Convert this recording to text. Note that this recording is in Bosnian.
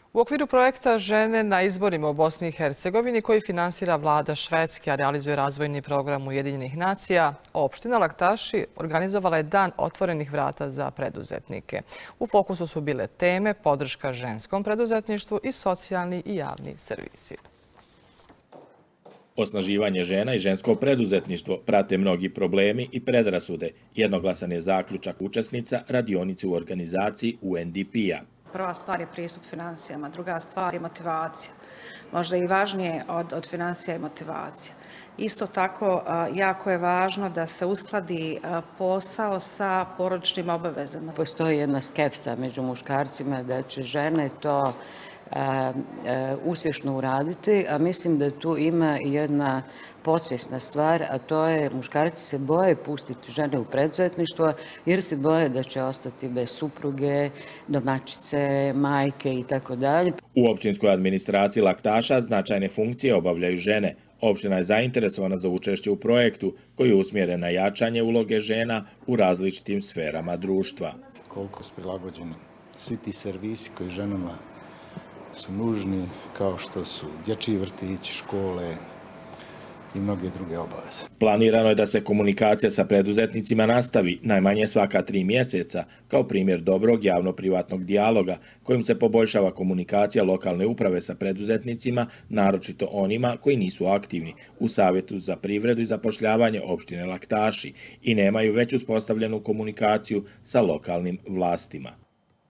U okviru projekta Žene na izborima u Bosni i Hercegovini, koji finansira vlada Švedske, a realizuje razvojni program Ujedinjenih nacija, opština Laktaši organizovala je Dan otvorenih vrata za preduzetnike. U fokusu su bile teme podrška ženskom preduzetništvu i socijalni i javni servisi. Osnaživanje žena i žensko preduzetništvo prate mnogi problemi i predrasude. Jednoglasan je zaključak učesnica radionice u organizaciji UNDP-a. Prva stvar je pristup financijama, druga stvar je motivacija. Možda i važnije od financija je motivacija. Isto tako, jako je važno da se uskladi posao sa porodičnim obavezama. Postoji jedna skepsa među muškarcima da će žene to uspješno uraditi, a mislim da tu ima jedna podsvjesna stvar, a to je muškarci se boje pustiti žene u preduzetništvo jer se boje da će ostati bez supruge, domaćice, majke i tako dalje. U općinskoj administraciji Laktaša značajne funkcije obavljaju žene. Opština je zainteresovana za učešće u projektu koji je usmjeren na jačanje uloge žena u različitim sferama društva. Koliko su prilagođeni svi ti servisi koji ženama su nužni, kao što su dječji vrtići, škole i mnoge druge obaveze. Planirano je da se komunikacija sa preduzetnicima nastavi najmanje svaka 3 mjeseca, kao primjer dobrog javno-privatnog dijaloga kojim se poboljšava komunikacija lokalne uprave sa preduzetnicima, naročito onima koji nisu aktivni u Savjetu za privredu i zapošljavanje opštine Laktaši i nemaju već uspostavljenu komunikaciju sa lokalnim vlastima.